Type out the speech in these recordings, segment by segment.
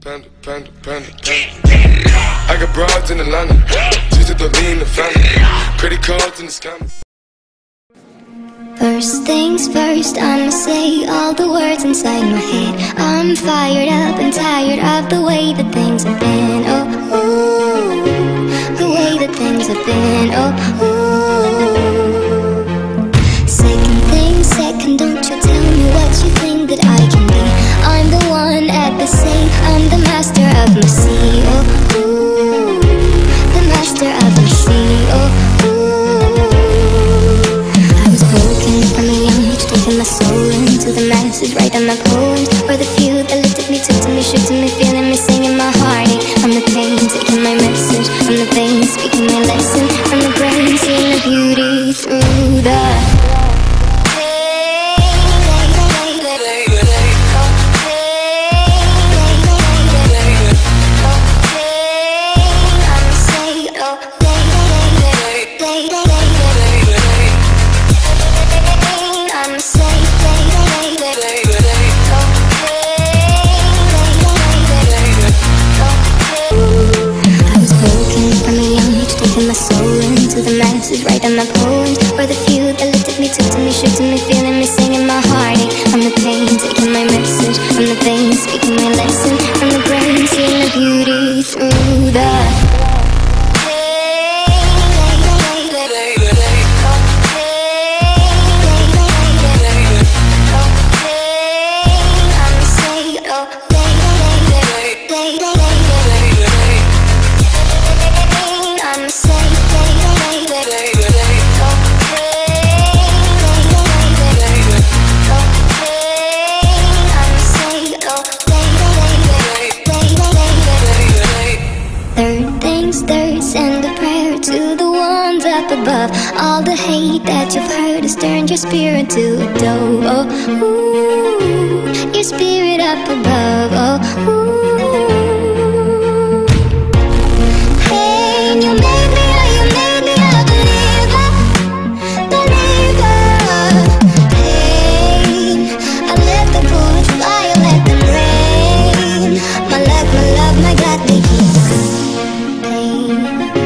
Panda, panda, panda, panda. I got broads in Atlanta, just to lean the family. Credit cards in the scammers. First things first, I'ma say all the words inside my head. I'm fired up and tired of the way that things have been. Oh, ooh, the way that things have been. Oh, ooh. Second thing second, don't you tell me what you think that I can be. I'm the one at the same, I'm the master of my sea. Oh, ooh, the master of my sea. Oh, taking my soul into the masses, writing my poems for the few that looked at me, took to me, shook to me, feeling me, singing my heartache. From the pain, taking my message, from the veins, speaking my lesson, from the brain, seeing the beauty through the writing my poems for the few that looked at me, took to me, shook to me, feeling me, singing my heartache. From the pain, taking my message, from the veins, speaking my lesson, from the brain, seeing the beauty through the above. All the hate that you've heard has turned your spirit to a dove. Oh, ooh, your spirit up above. Oh, ooh. Hey, you made me a believer, believer. Hey, I let the bullets fly, I let them rain. My luck, my love, my God, they keep the pain.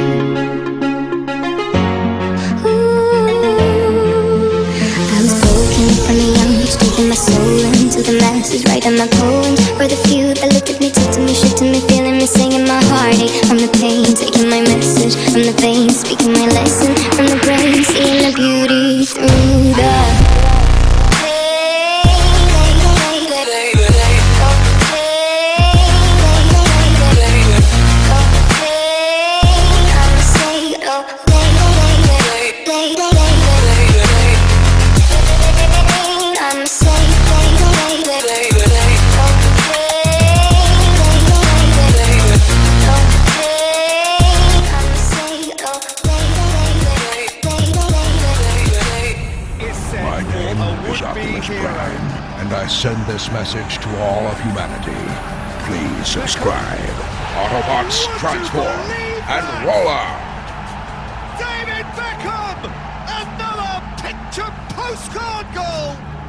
My soul into the masses, writing my poems for the few that looked at me, took to me, shook to me, feeling me, singing my heartache. From the pain, taking my message, from the veins, speaking my lesson, from the brain, seeing the beauty through the and I send this message to all of humanity. Please subscribe. Autobots, transform and roll out! David Beckham! Another picture postcard goal!